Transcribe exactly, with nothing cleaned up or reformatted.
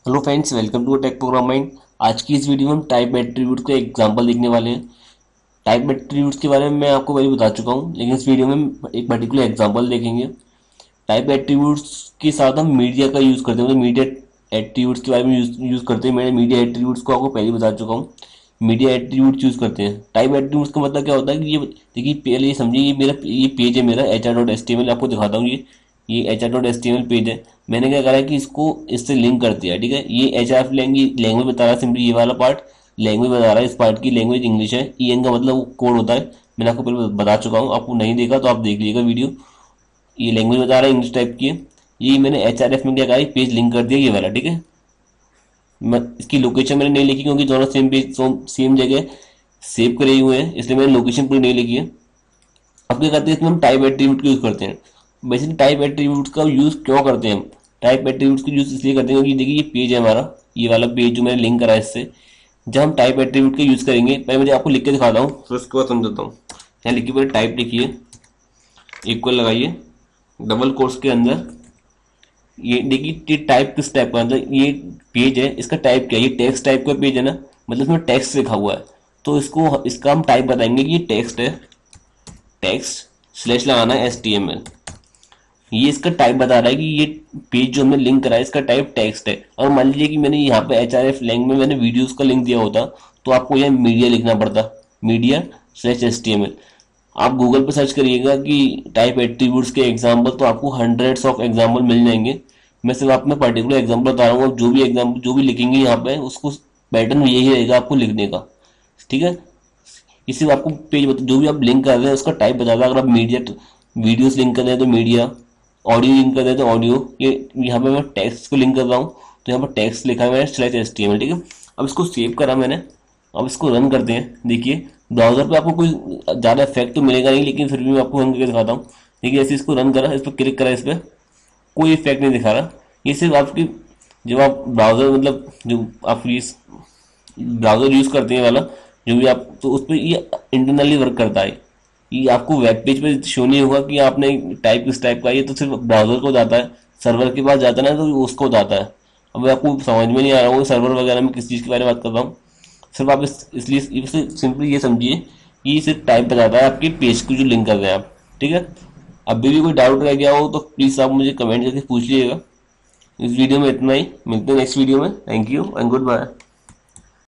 Hello friends, welcome to tech program mind. आज की इस वीडियो में हम टाइप एट्रीब्यूट का एग्जांपल देखने वाले हैं। टाइप एट्रीब्यूट्स के बारे में मैं आपको पहले बता चुका हूं, लेकिन इस वीडियो में हम एक पर्टिकुलर एग्जांपल देखेंगे। टाइप एट्रीब्यूट्स के साथ हम मीडिया का यूज करते हैं, मतलब मीडिया एट्रीब्यूट्स के बारे में यूज यूज करते हैं। मैंने मीडिया एट्रीब्यूट्स को आपको पहले बता चुका हूँ। मीडिया एट्रीब्यूट्स यूज करते हैं। टाइप एट्रीब्यूट्स का मतलब क्या होता है कि ये देखिए, पहले ये समझिए, ये मेरा ये पेज है, मेरा H R dot S T M L आपको दिखाता हूँ। ये ये H R dot S T M L page है। मैंने क्या करा है कि इसको इससे लिंक कर दिया। ठीक है, ये एच आर लैंग्वेज लैंग्वेज बता रहा है, सिंपली ये वाला पार्ट लैंग्वेज बता रहा है। इस पार्ट की लैंग्वेज इंग्लिश है। ई एन का मतलब कोड होता है। मैंने आपको पहले बता चुका हूँ, आपको नहीं देखा तो आप देख लीजिएगा वीडियो। ये लैंग्वेज बता रहा है, इंग्लिश टाइप की है। ये मैंने एच आर एफ में क्या कहा, पेज लिंक कर दिया ये वाला। ठीक है, मैं इसकी लोकेशन मैंने नहीं लिखी क्योंकि दोनों सेम पेज सेम जगह सेव करे हुए हैं, इसलिए मैंने लोकेशन पूरी नहीं लिखी है। अब क्या करते हैं, इसमें हम टाइप एट्रीब्यूट का यूज करते हैं। बेसिकली टाइप एट्रीब्यूट का यूज क्यों करते हैं हम? टाइप एट्रीब्यूट का यूज इसलिए करते हैं क्योंकि देखिए, ये पेज है हमारा, ये वाला पेज जो मैंने लिंक करा है इससे। जब हम टाइप एट्रीब्यूट का यूज करेंगे, पहले मुझे आपको लिख के दिखाता हूँ, फिर उसके बाद समझाता हूँ। यहाँ लिखिए, पहले टाइप लिखिए, इक्वल लगाइए, डबल कोट्स के अंदर ये देखिए, ये टाइप किस टाइप का, मतलब ये पेज है, इसका टाइप क्या है? ये टेक्स्ट टाइप का पेज है ना, मतलब इसमें टेक्स्ट लिखा हुआ है। तो इसको इसका हम टाइप बताएंगे कि ये टेक्स्ट है। टेक्स्ट स्लैश लगाना है एस टी एम एल। ये इसका टाइप बता रहा है कि ये पेज जो हमने लिंक करा है इसका टाइप टेक्स्ट है। और मान लीजिए कि मैंने यहाँ पे एच आर एफ लैंग्वेज में मैंने वीडियोस का लिंक दिया होता, तो आपको यह मीडिया लिखना पड़ता, media slash S T M L. आप गूगल पे सर्च करिएगा कि टाइप एट्रीब्यूट्स के एग्जाम्पल, तो आपको हंड्रेड्स ऑफ एग्जाम्पल मिल जाएंगे। मैं सिर्फ आप में पर्टिकुलर एग्जाम्पल बता रहा हूँ। जो भी एग्जाम्पल जो भी लिखेंगे यहाँ पे, उसको पैटर्न यही रहेगा आपको लिखने का। ठीक है, इसी आपको पेज बता, जो भी आप लिंक कर रहे हैं उसका टाइप बताता है। अगर आप मीडिया वीडियोस लिंक कर रहे हैं तो मीडिया, ऑडियो लिंक कर रहे हैं तो ऑडियो। ये यहाँ पे मैं टेक्स्ट को लिंक कर रहा हूँ, तो यहाँ पर टेक्स्ट लिखा है मैंने slash H T M L. ठीक है, अब इसको सेव करा मैंने। अब इसको रन करते हैं। देखिए, ब्राउजर पे आपको कोई ज़्यादा इफेक्ट तो मिलेगा नहीं, लेकिन फिर भी मैं आपको रन करके दिखाता हूँ। देखिए, ऐसे इसको रन करा, इस पर क्लिक करा, इस पर कोई इफेक्ट नहीं दिखा रहा। ये सिर्फ आपकी, जब आप ब्राउजर मतलब जो आप ये ब्राउजर यूज करते हैं वाला जो भी आप, तो उस पर ये इंटरनली वर्क करता है। ये आपको वेब पेज पे शो नहीं होगा कि आपने टाइप किस टाइप का। ये तो सिर्फ ब्राउजर को जाता है, सर्वर के पास जाता है ना, तो उसको जाता है। अब आपको समझ में नहीं आ रहा होगा सर्वर वगैरह में किस चीज़ के बारे में बात कर रहा हूँ। सिर्फ आप इस इसलिए इसे सिंपली ये समझिए कि ये सिर्फ टाइप बताता है आपके पेज को जो लिंक कर रहे हैं आप। ठीक है, अभी भी कोई डाउट रह गया हो तो प्लीज़ आप मुझे कमेंट करके पूछ लीजिएगा। इस वीडियो में इतना ही, मिलते हैं नेक्स्ट वीडियो में। Thank you and good bye.